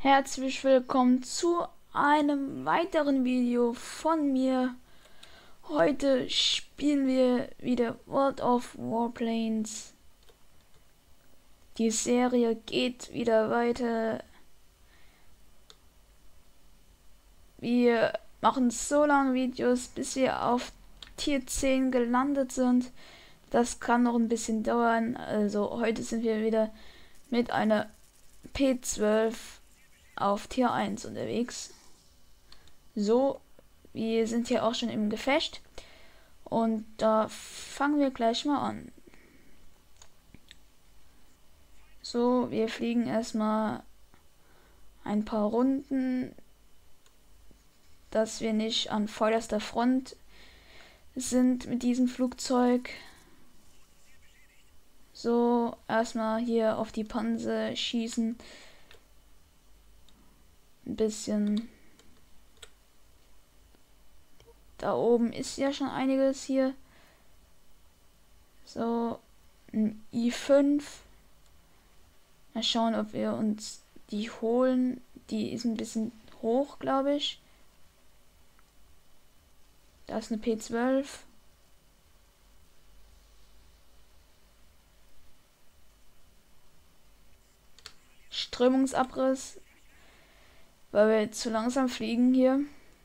Herzlich willkommen zu einem weiteren Video von mir. Heute spielen wir wieder World of Warplanes. Die Serie geht wieder weiter. Wir machen so lange Videos, bis wir auf Tier 10 gelandet sind. Das kann noch ein bisschen dauern. Also heute sind wir wieder mit einer P12 auf Tier 1 unterwegs. So, wir sind hier auch schon im Gefecht. Und da fangen wir gleich mal an. So, wir fliegen erstmal ein paar Runden, dass wir nicht an vorderster Front sind mit diesem Flugzeug. So, erstmal hier auf die Panzer schießen. Ein bisschen. Da oben ist ja schon einiges hier. So, ein I5. Mal schauen, ob wir uns die holen. Die ist ein bisschen hoch, glaube ich. Da ist eine P12. Strömungsabriss, weil wir zu langsam fliegen hier.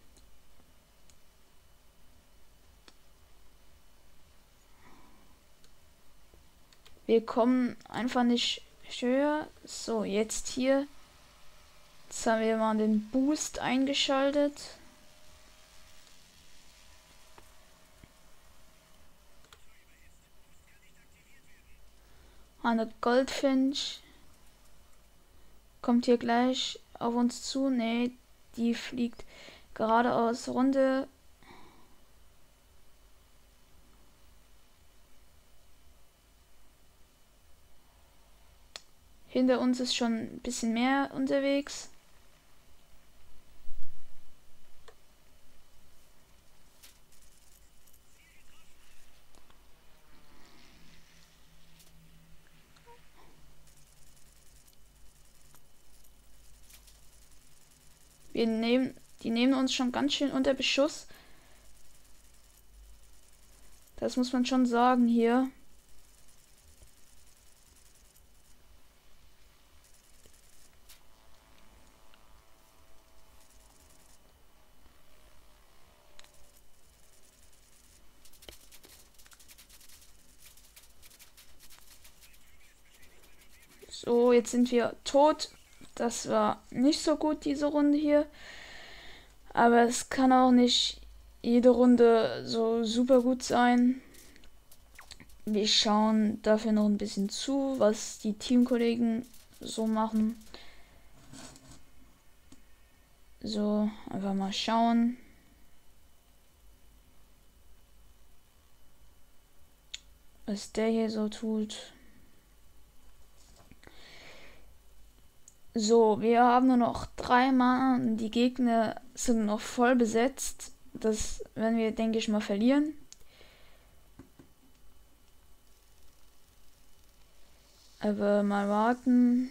Wir kommen einfach nicht höher. So, jetzt hier. Jetzt haben wir mal den Boost eingeschaltet. Eine Goldfinch kommt hier gleich auf uns zu. Ne, die fliegt geradeaus runter. Hinter uns ist schon ein bisschen mehr unterwegs. Die nehmen uns schon ganz schön unter Beschuss. Das muss man schon sagen hier. So, jetzt sind wir tot. Das war nicht so gut, diese Runde hier. Aber es kann auch nicht jede Runde so super gut sein. Wir schauen dafür noch ein bisschen zu, was die Teamkollegen so machen. So, einfach mal schauen. Was der hier so tut. So, wir haben nur noch 3 Mann. Die Gegner sind noch voll besetzt. Das werden wir, denke ich mal, verlieren. Aber mal warten.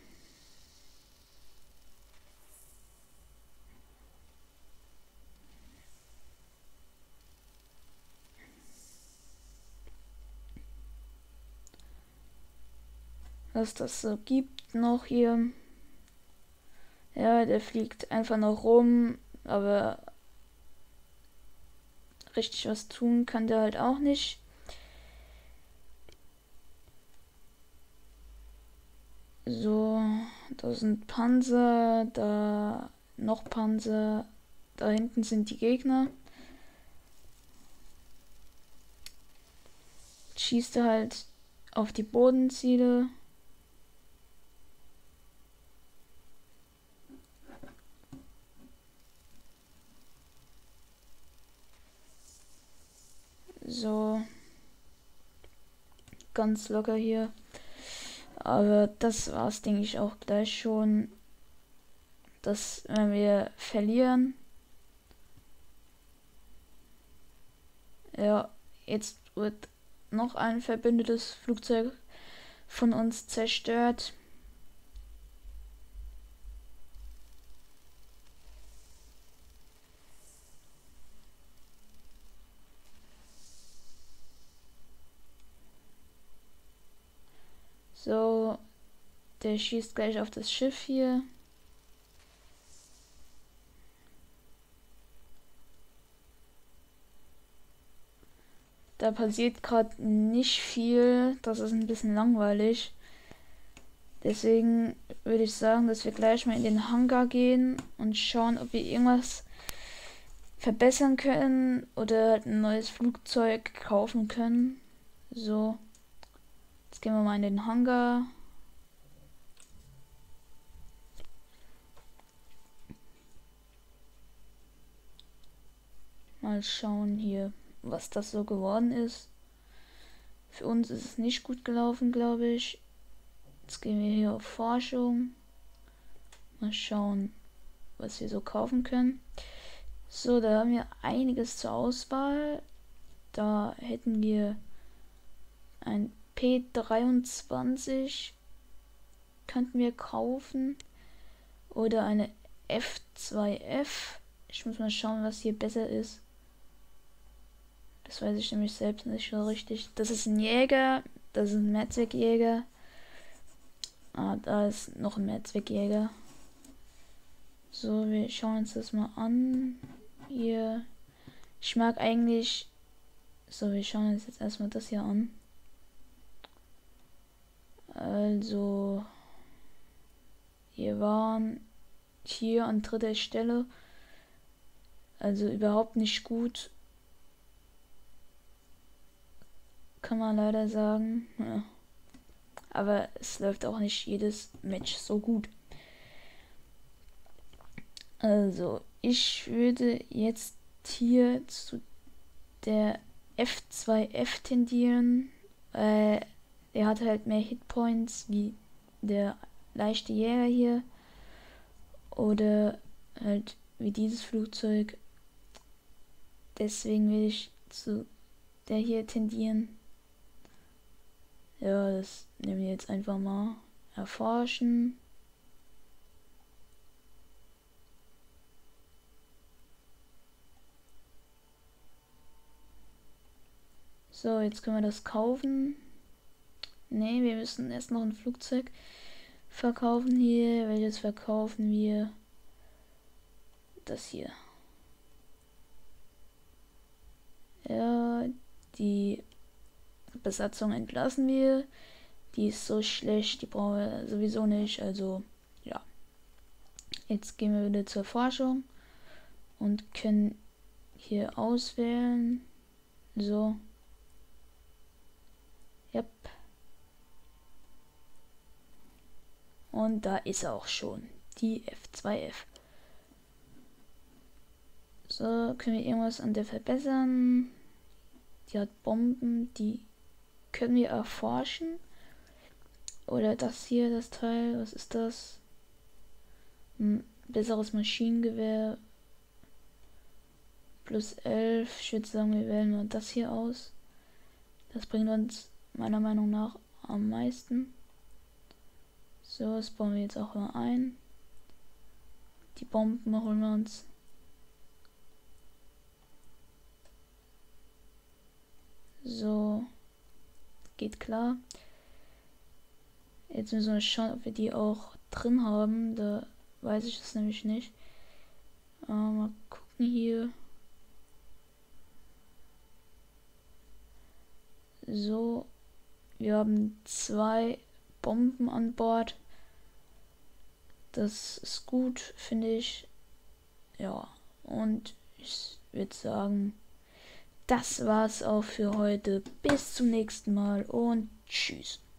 Was das so gibt noch hier. Ja, der fliegt einfach noch rum, aber richtig was tun kann der halt auch nicht. So, da sind Panzer, da noch Panzer, da hinten sind die Gegner. Schießt er halt auf die Bodenziele. So, ganz locker hier. Aber das war's, denke ich, auch gleich schon. Dass, wenn wir verlieren. Ja, jetzt wird noch ein verbündetes Flugzeug von uns zerstört. So, der schießt gleich auf das Schiff hier. Da passiert gerade nicht viel. Das ist ein bisschen langweilig. Deswegen würde ich sagen, dass wir gleich mal in den Hangar gehen und schauen, ob wir irgendwas verbessern können oder halt ein neues Flugzeug kaufen können. So, jetzt gehen wir mal in den Hangar. Mal schauen hier, was das so geworden ist. Für uns ist es nicht gut gelaufen, glaube ich. Jetzt gehen wir hier auf Forschung. Mal schauen, was wir so kaufen können. So, da haben wir einiges zur Auswahl. Da hätten wir ein P23 könnten wir kaufen. Oder eine F2F. Ich muss mal schauen, was hier besser ist. Das weiß ich nämlich selbst nicht so richtig. Das ist ein Jäger. Das ist ein Mehrzweckjäger. Ah, da ist noch ein Mehrzweckjäger. So, wir schauen uns das mal an. Hier. Ich mag eigentlich. So, wir schauen uns jetzt erstmal das hier an. Also. Wir waren hier an 3. Stelle. Also überhaupt nicht gut. Kann man leider sagen. Ja. Aber es läuft auch nicht jedes Match so gut. Also, ich würde jetzt hier zu der F2F tendieren. Er hat halt mehr Hitpoints wie der leichte Jäger hier. Oder halt wie dieses Flugzeug. Deswegen will ich zu der hier tendieren. Ja, das nehmen wir jetzt einfach mal. Erforschen. So, jetzt können wir das kaufen. Ne, wir müssen erst noch ein Flugzeug verkaufen hier. Welches verkaufen wir? Das hier. Ja, die Besatzung entlassen wir. Die ist so schlecht, die brauchen wir sowieso nicht. Also, ja. Jetzt gehen wir wieder zur Forschung und können hier auswählen. So. Yep. Und da ist er auch schon. Die F2F. So, können wir irgendwas an der verbessern? Die hat Bomben, die können wir erforschen. Oder das hier, das Teil, was ist das? Ein besseres Maschinengewehr. +11. Ich würde sagen, wir wählen mal das hier aus. Das bringt uns meiner Meinung nach am meisten. So, das bauen wir jetzt auch mal ein. Die Bomben holen wir uns. So, geht klar. Jetzt müssen wir schauen, ob wir die auch drin haben. Da weiß ich es nämlich nicht. Mal gucken hier. So, wir haben 2 Bomben an Bord. Das ist gut, finde ich. Ja, und ich würde sagen, das war's auch für heute. Bis zum nächsten Mal und tschüss.